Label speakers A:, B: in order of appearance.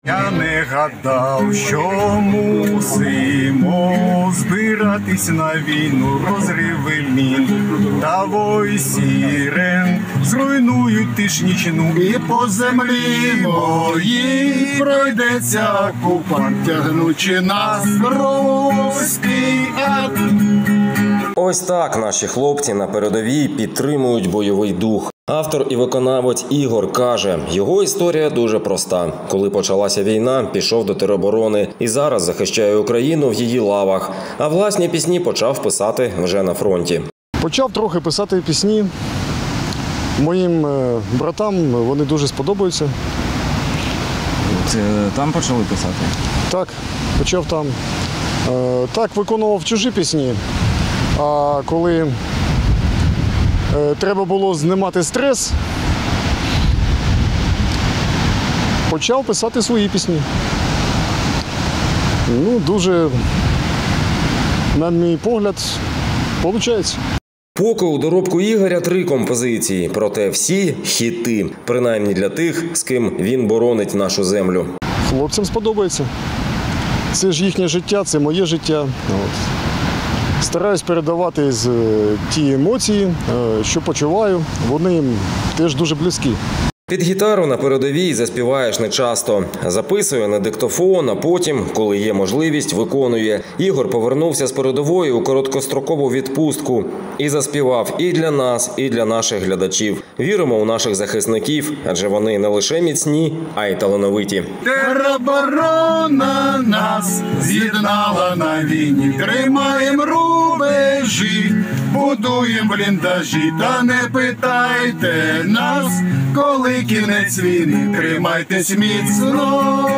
A: Я не гадав, що мусимо збиратись на війну, розриви мін та вой сирен зруйнують тиш нічну, і по землі моїй пройдеться окупант, тягнучи нас в руський ад.
B: Ось так наші хлопці на передовій підтримують бойовий дух. Автор і виконавець Ігор каже, його історія дуже проста. Коли почалася війна, пішов до тероборони і зараз захищає Україну в її лавах. А власні пісні почав писати вже на фронті.
C: Почав трохи писати пісні. Моїм братам вони дуже сподобаються.
D: Там почали писати?
C: Так, почав там. Так, виконував чужі пісні. А коли треба було знімати стрес, почав писати свої пісні. Дуже, на мій погляд, виходить.
B: Поки у доробку Ігоря 3 композиції, проте всі – хіти. Принаймні для тих, з ким він боронить нашу землю.
C: Хлопцям сподобається. Це ж їхнє життя, це моє життя. Стараюсь передавати ті емоції, що почуваю. Вони їм теж дуже близькі.
B: Під гітару на передовій заспіваєш нечасто. Записує на диктофон, а потім, коли є можливість, виконує. Ігор повернувся з передової у короткострокову відпустку. І заспівав і для нас, і для наших глядачів. Віримо у наших захисників, адже вони не лише міцні, а й талановиті.
A: Тероборона нас з'єднала на війні, тримаєм рубежі, будуєм бліндажі, та не питайте нас, коли кінець війни, тримайтесь міцно.